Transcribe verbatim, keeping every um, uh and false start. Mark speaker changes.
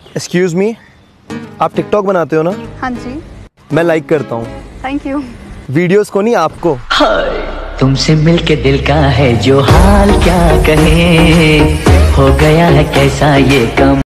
Speaker 1: Excuse me, आप TikTok बनाते हो ना?
Speaker 2: हाँ जी।
Speaker 1: मैं लाइक करता हूँ।
Speaker 2: Thank you.
Speaker 1: वीडियोस को नहीं, आपको।
Speaker 3: तुमसे मिलके दिल का है जो हाल क्या कहे, हो गया है कैसा ये कम।